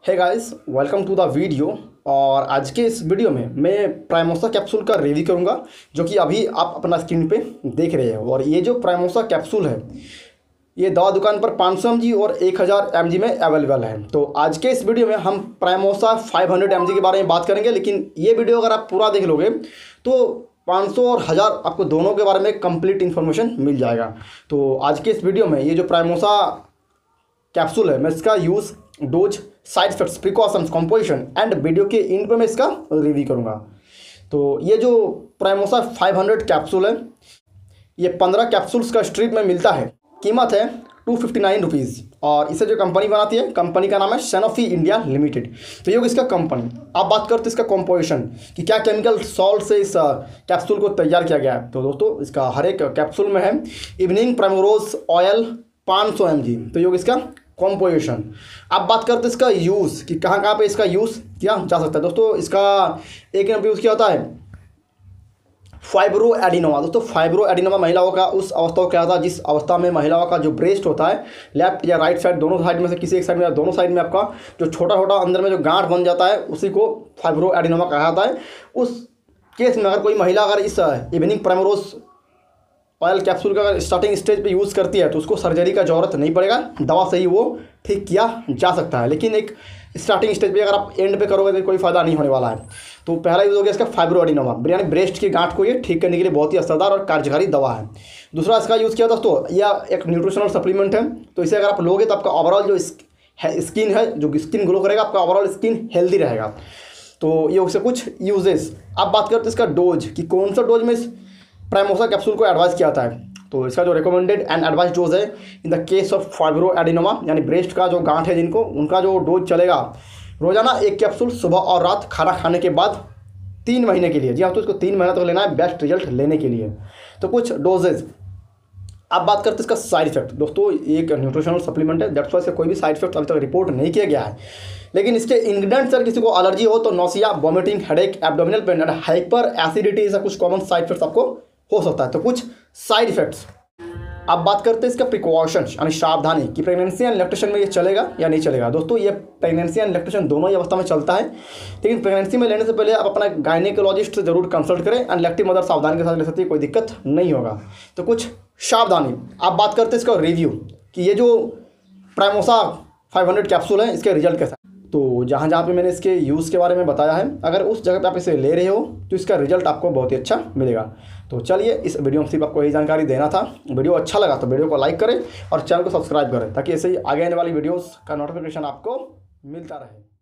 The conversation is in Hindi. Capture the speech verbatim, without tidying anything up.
Hey guys, welcome to the video. और आज के इस वीडियो में मैं प्राइमोसा कैप्सूल का रिव्यू करूंगा, जो कि अभी आप अपना स्क्रीन पे देख रहे हैं। और ये जो प्राइमोसा कैप्सूल है, ये दवा दुकान पर पाँच सौ एम जी और एक हज़ार एम जी में अवेलेबल है। तो आज के इस वीडियो में हम प्राइमोसा पाँच सौ एम जी के बारे में बात करेंगे, लेकिन ये वीडियो अगर आप पूरा देख लोगे तो पाँच सौ और हज़ार आपको दोनों के बारे में कंप्लीट इन्फॉर्मेशन मिल जाएगा। तो आज के इस वीडियो में ये जो प्राइमोसा कैप्सूल है, मैं इसका use, dose, side effects, precautions, composition and video के एंड पे मैं इसका रिव्यू करूंगा। तो ये जो प्राइमोसा पाँच सौ कैप्सूल है, ये पंद्रह कैप्सूल्स का स्ट्रिप में मिलता है। कीमत है टू फिफ्टी नाइन रुपीज़। और इसे जो कंपनी बनाती है, कंपनी का नाम है सैनोफी इंडिया लिमिटेड। तो ये इसका कंपनी। आप बात करते हैं इसका कंपोजिशन कि क्या केमिकल सॉल्ट से इस कैप्सूल को तैयार किया गया है। तो दोस्तों, इसका हर एक कैप्सूल में है इवनिंग प्राइमरोज ऑयल पाँच सौ एम जी। तो ये इसका कॉम्पोजिशन। आप बात करते हैं इसका यूज़ कि कहाँ कहाँ पे इसका यूज़ किया जा सकता है। दोस्तों, इसका एक नंबर यूज़ किया होता है फाइब्रो एडिनोमा। दोस्तों, फाइब्रो एडिनोमा महिलाओं का उस अवस्था को क्या होता है जिस अवस्था में महिलाओं का जो ब्रेस्ट होता है, लेफ्ट या राइट साइड, दोनों साइड में से किसी एक साइड में या दोनों साइड में आपका जो छोटा छोटा अंदर में जो गांठ बन जाता है, उसी को फाइब्रो एडिनोमा कहा जाता है। उस केस में अगर कोई महिला अगर इस इवनिंग प्राइमरोज ऑयल कैप्सूल का अगर स्टार्टिंग स्टेज पे यूज़ करती है तो उसको सर्जरी का ज़रूरत नहीं पड़ेगा, दवा से ही वो ठीक किया जा सकता है। लेकिन एक स्टार्टिंग स्टेज पे अगर आप एंड पे करोगे तो कोई फ़ायदा नहीं होने वाला है। तो पहला यूज़ हो गया इसका फाइब्रो एडिनोमा, यानी ब्रेस्ट की गांठ को ये ठीक करने के लिए बहुत ही असरदार और कार्यकारी दवा है। दूसरा इसका यूज़ किया दोस्तों, यह एक न्यूट्रिशनल सप्लीमेंट है। तो इसे अगर आप लोगे तो आपका ओवरऑल जो स्किन है, जो स्किन ग्लो करेगा, आपका ओवरऑल स्किन हेल्दी रहेगा। तो ये उससे कुछ यूजेस। आप बात करते हैं इसका डोज कि कौन सा डोज में इस प्राइमोसा कैप्सूल को एडवाइस किया जाता है। तो इसका जो रिकमेंडेड एंड एडवाइस डोज है in the case of fibroadenoma, यानी ब्रेस्ट का जो गांठ है जिनको, उनका जो डोज चलेगा रोजाना एक कैप्सूल सुबह और रात खाना खाने के बाद तीन महीने के लिए। जी हाँ, तो इसको तीन महीना तक तो लेना है बेस्ट रिजल्ट लेने के लिए। तो कुछ डोजेज। आप बात करते हैं इसका साइड इफेक्ट। दोस्तों, एक न्यूट्रिशनल सप्लीमेंट है, दैट्स वाई इसका कोई भी साइड इफेक्ट अभी तक रिपोर्ट नहीं किया गया है। लेकिन इसके इंग्रेडिएंट्स अगर किसी को एलर्जी हो तो nausea, vomiting, headache, abdominal pain and hyperacidity, ऐसा कुछ कॉमन साइड इफेक्ट्स आपको हो सकता है। तो कुछ साइड इफेक्ट्स। अब बात करते हैं इसका प्रिकॉशंस, यानी सावधानी कि प्रेगनेंसी एंड लैक्टेशन में ये चलेगा या नहीं चलेगा। दोस्तों, ये प्रेगनेंसी एंड लैक्टेशन दोनों ही अवस्था में चलता है, लेकिन प्रेगनेंसी में लेने से पहले आप अपना गायनेकोलॉजिस्ट से जरूर कंसल्ट करें। एंड लैक्टिव मदर सावधानी के साथ ले सकती है, कोई दिक्कत नहीं होगा। तो कुछ सावधानी। आप बात करते हैं इसका रिव्यू कि ये जो प्राइमोसा पाँच सौ कैप्सूल है, इसके रिजल्ट कैसा। तो जहाँ जहाँ पे मैंने इसके यूज़ के बारे में बताया है, अगर उस जगह पे आप इसे ले रहे हो तो इसका रिजल्ट आपको बहुत ही अच्छा मिलेगा। तो चलिए, इस वीडियो में सिर्फ आपको यही जानकारी देना था। वीडियो अच्छा लगा तो वीडियो को लाइक करें और चैनल को सब्सक्राइब करें, ताकि ऐसे ही आगे आने वाली वीडियोस का नोटिफिकेशन आपको मिलता रहे।